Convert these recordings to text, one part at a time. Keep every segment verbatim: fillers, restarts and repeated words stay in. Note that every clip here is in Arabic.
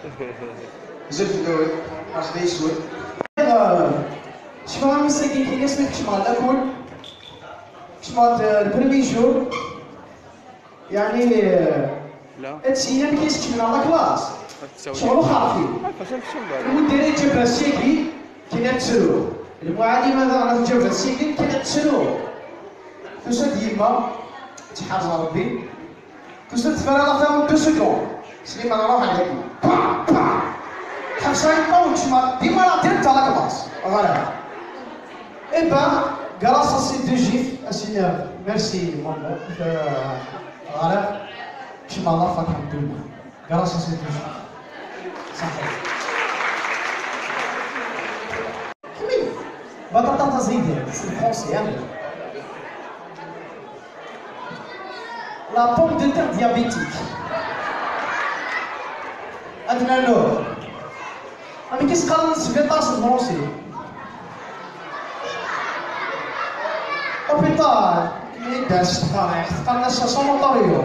زاد في الاول واحد يسود شفنا مساكين كي ناس ما كشمال لاكل كشمال البريمي جور يعني لا هادشي ما كاينش من على كلاس شغلو خافي المدير يجيب السيكي كاين تسلو المعلم هذا راه جاب السيكي كاين تسلو توصل ديما تحرز ربي توصل تفرغ فيها دو سكوند سليمان راه عليك با با خمسة كونش ما ديما راه ديريكت على كلاس فوالا اي با grâce à ces deux gifs اسي ميرسي ماما فوالا كيما الله فاك الحمد لله grâce à ces deux gifs صحيح كمل بطاطا زيدان سي فرونسي يعني la pomme de terre diabétique. عندنا له. أنا كيس قال سبيطار فرنسي. أوبيتال ميداش تقارع تقارع شاشون موطوريو.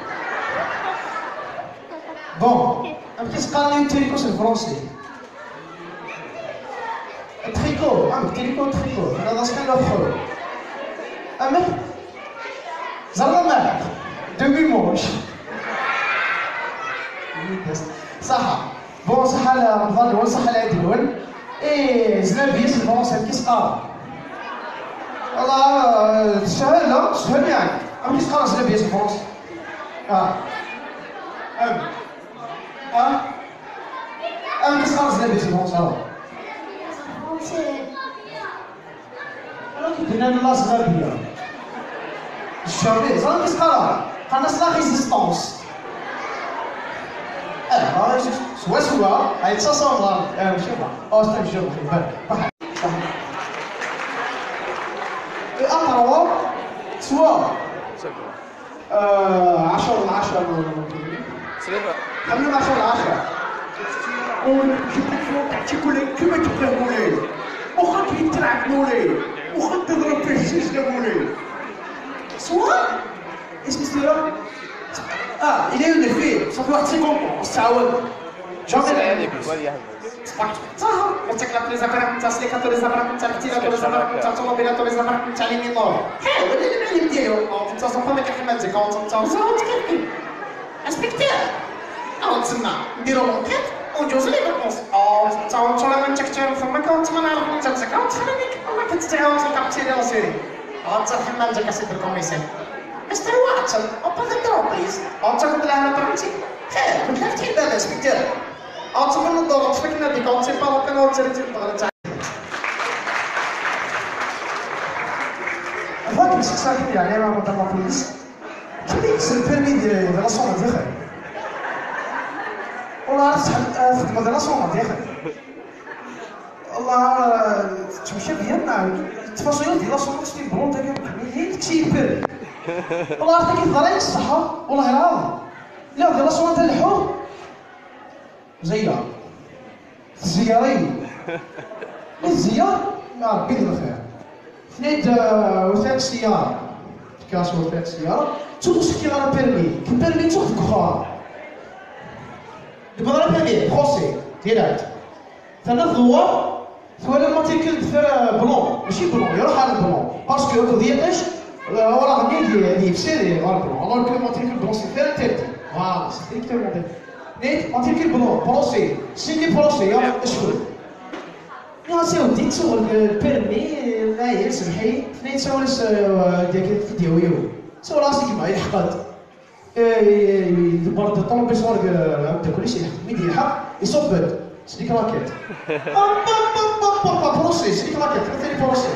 بون أنا كيس قال لي تريكو فرنسي. تريكو أنا تريكو تريكو هذا سكان لوفر. أما زرنا معك. Deux moches. صح بون صح على رمضان الاول صح على عيد الاول اي زنابيس الفرنسي كيس قال والله سهل لا سهل يعني ام كيس قال زنابيس الفرنسي اه ام اه ام كيس قال زنابيس الفرنسي اه راكي درنا لا زنابيه الشعبي زعما كيس قال قالنا لا ريزيستونس اه سوا سوا هاي تصاصون اه ماشي با او ستاك جو بان اقرب سوا عشرة من عشرة خلينا من عشرة من عشرة تعطي كل كما تبغي مولاي واخا كيتلعب مولاي واخا تضرب فيه السجن مولاي سوا ايش كيصير اه il est une fille ça fait واحد سيكون تعاود جامي صح صح تاكل لي زعما انت سليكاتو لي زعما انت كتيراتو لي زعما انت طوموبيلاتو لي زعما انت لي مينور حلو ولا المعلم ديالو انت صافي ما كيحمل ديك انت صافي كيفكي انسبكتور او تسمع نديرو لونكيت وندوزو لي ريبونس او انت انت راه انت كتعرف فما كنت ما نعرف انت تزكا تخليك والله كتعاود كتبتي لا سيري انت الحمال ديك اسيد الكوميسير Mister Watson, open the door please. أنت قلت لها أنا برمتي. خير، قلت لها فتحي الباب اسبكتور. أنت من الدور تفكنا ديك أنت باغا كانوا تريتي البغل تاعك. فاك مسكساكي يعني ما مدام لا بوليس. كيفاش سي البيرمي ديال لا سون ديال خير. والله عرفت خدمة ديال لا سون ديال خير. والله تمشي بيا التفاصيل ديال لا سون تشتي بلون تاعك هي داكشي البيرمي. والله عرفتي كيف ضريت الصحة والله العظيم لا ديال الصوان تاع اللحوم زيار الزيارين الزيار يا ربي يدير الخير ثنيت وثلاث سيارة كاس وثلاث سيارة تشوف كي راه بيرمي كي بيرمي تشوف كخوار دابا راه بيرمي بروسي ديريكت ثنا الضوار ثوالي الماتيكل دفر بلون ماشي بلون يروح على البلون باسكو هاكو ديالش راه غادي هذه في سيري غالبا الوغ كو ماتريكول بلون سي فير تيرتي فوالا سي ستريكتومون دير نيت ماتريكول بلون بروسي سيني بروسي يا اشكون يا سي ودي تشغل البيرمي نايل سمحي اثنين تسولس ديال فيديو سول راسك كيما يحقد يدبر الطوموبيل صور هكا كلشي يحقد ميدي يلحق يصبد سليك راكيت بروسي سليك راكيت ثاني بروسي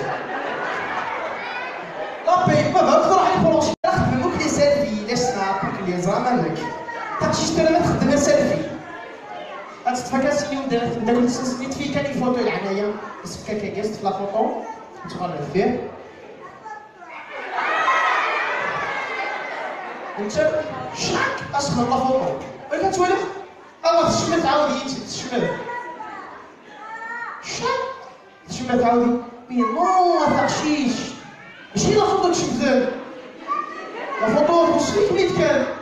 لابي ما بغا تروح على البروسي نخدم دوك لي سيلفي لي سناب دوك لي زعما تمشي تشتري ما تخدم سيلفي غتتفكر اليوم داك السنيت فيه كان الفوتو العنايه يسكا كيجيست في لا فوتو تغلط فيه انت شاك اسخر لا فوتو ولا كتولف اوا تشمت عاودي تشمت شاك تشمت عاودي مي نو تاكشيش ماشي لا فوتو تشمت لا فوتو وصلت ميت كان